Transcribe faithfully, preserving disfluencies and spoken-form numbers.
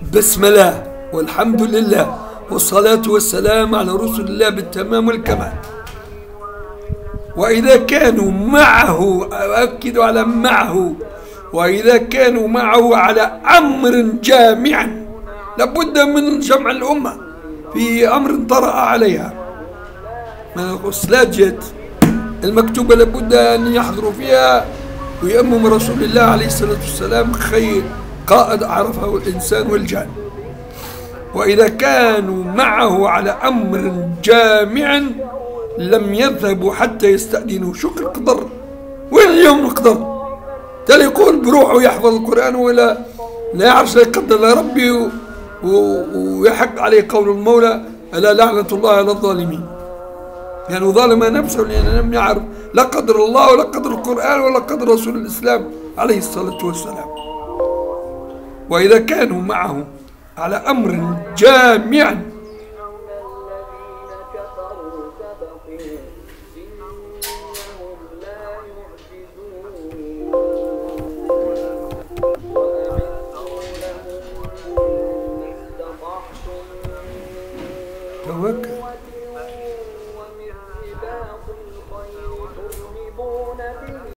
بسم الله والحمد لله والصلاة والسلام على رسول الله بالتمام والكمال. وإذا كانوا معه، أؤكد على معه، وإذا كانوا معه على أمر جامع، لابد من جمع الأمة في أمر طرأ عليها من الغسلاجات المكتوبة، لابد أن يحضروا فيها ويأمم رسول الله عليه الصلاة والسلام خير قائد عرفه الإنسان والجان. وإذا كانوا معه على أمر جامع لم يذهبوا حتى يستأذنوا. شو القدر؟ وين اليوم القدر؟ تالي يقول بروحه يحفظ القرآن ولا لا يعرف لا يقدر لا ربي، ويحق عليه قول المولى ألا لعنة الله على الظالمين. يعني ظالم نفسه لأنه لم يعرف لا قدر الله ولا قدر القرآن ولا قدر رسول الإسلام عليه الصلاة والسلام. وإذا كانوا معه على أمر جامع توكل